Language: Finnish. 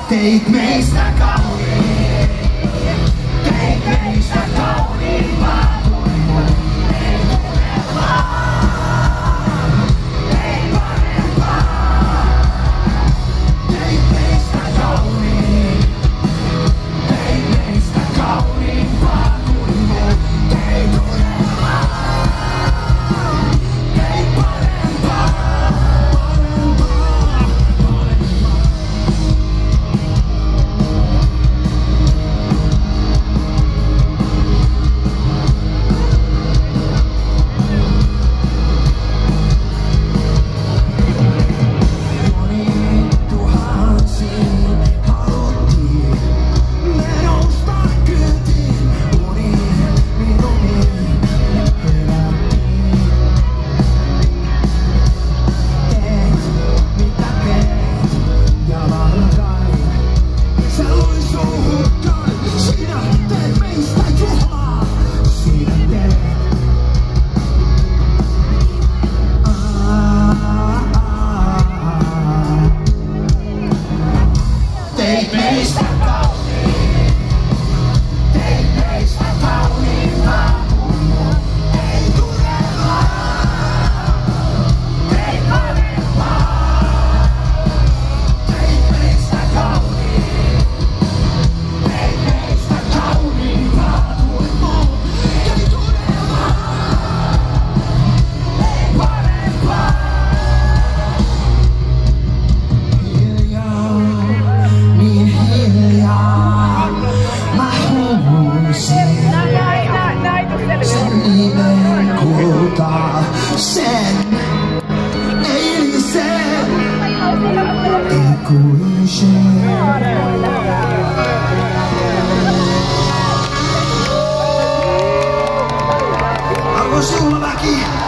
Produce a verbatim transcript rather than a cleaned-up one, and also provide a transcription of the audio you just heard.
Teit meistä kauniin, teit meistä kauniimpaa kuin muut. Teit unelmaa, teit parempaa. Teit meistä kauniin, teit meistä kauniimpaa kuin muut. Teit unelmaa, teit parempaa. Teit meistä kauniin, teit meistä kauniimpaa kuin muut. Teit unelmaa, teit parempaa. Teit meistä kauniin, teit meistä kauniimpaa kuin muut. Teit unelmaa, teit parempaa. Sen nimen kultaa, sen eilisen ikuisen. Arvoisa juhlaväki!